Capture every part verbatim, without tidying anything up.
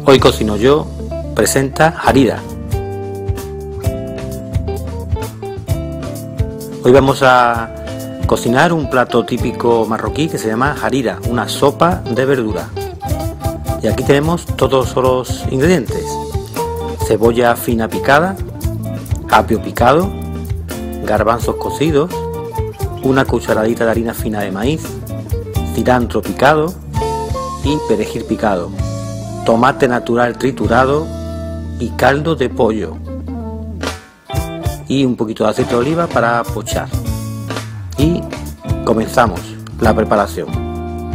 Hoy Cocino Yo presenta harira. Hoy vamos a cocinar un plato típico marroquí que se llama harira, una sopa de verdura. Y aquí tenemos todos los ingredientes: cebolla fina picada, apio picado, garbanzos cocidos, una cucharadita de harina fina de maíz, cilantro picado y perejil picado, tomate natural triturado y caldo de pollo y un poquito de aceite de oliva para pochar. Y comenzamos la preparación.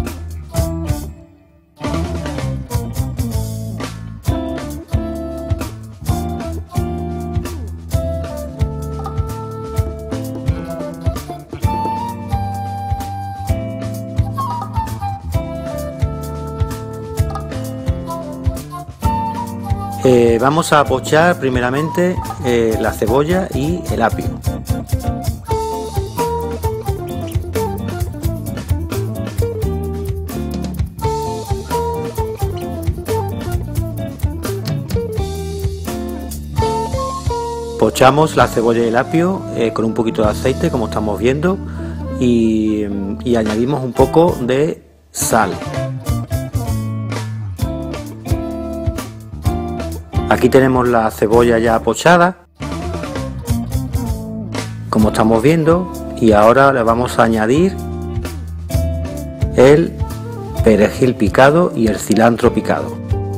Eh, vamos a pochar primeramente eh, la cebolla y el apio. Pochamos la cebolla y el apio eh, con un poquito de aceite, como estamos viendo, y, y añadimos un poco de sal. Aquí tenemos la cebolla ya pochada, como estamos viendo, y ahora le vamos a añadir el perejil picado y el cilantro picado.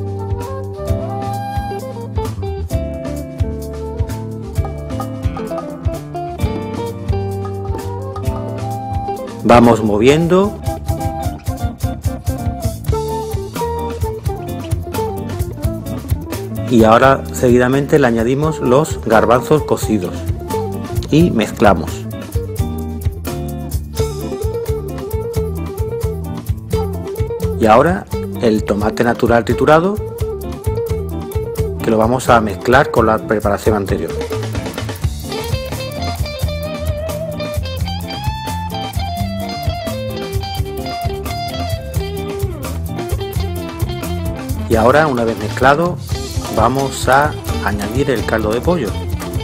Vamos moviendo. Y ahora seguidamente le añadimos los garbanzos cocidos y mezclamos. Y ahora el tomate natural triturado, que lo vamos a mezclar con la preparación anterior. Y ahora, una vez mezclado, vamos a añadir el caldo de pollo.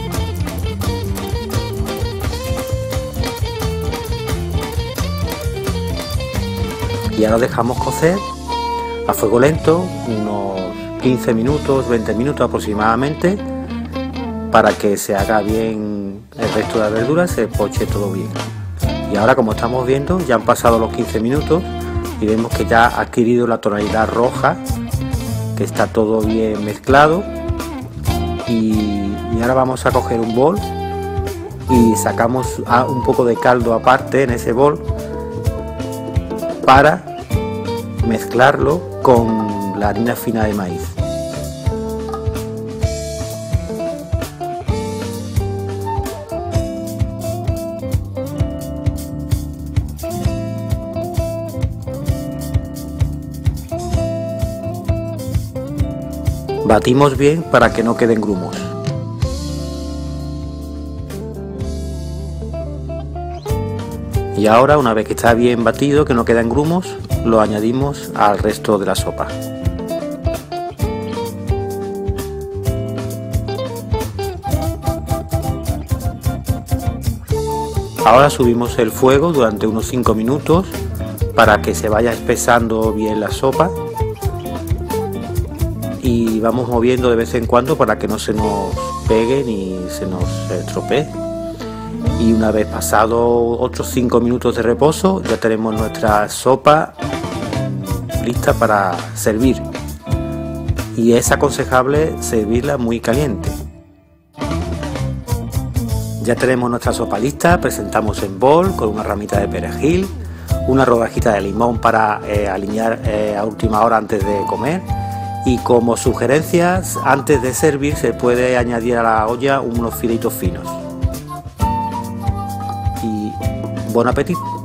Y ahora dejamos cocer a fuego lento unos quince minutos, veinte minutos aproximadamente, para que se haga bien el resto de la verdura, se poche todo bien. Y ahora, como estamos viendo, ya han pasado los quince minutos y vemos que ya ha adquirido la tonalidad roja, que está todo bien mezclado. Y, y ahora vamos a coger un bol y sacamos un poco de caldo aparte en ese bol para mezclarlo con la harina fina de maíz. Batimos bien para que no queden grumos. Y ahora, una vez que está bien batido, que no quedan grumos, lo añadimos al resto de la sopa. Ahora subimos el fuego durante unos cinco minutos para que se vaya espesando bien la sopa. Y vamos moviendo de vez en cuando para que no se nos pegue ni se nos estropee. Y una vez pasado otros cinco minutos de reposo, ya tenemos nuestra sopa lista para servir. Y es aconsejable servirla muy caliente. Ya tenemos nuestra sopa lista, presentamos en bol con una ramita de perejil, una rodajita de limón para eh, alinear eh, a última hora antes de comer. Y como sugerencias, antes de servir se puede añadir a la olla unos fideitos finos. Y buen apetito.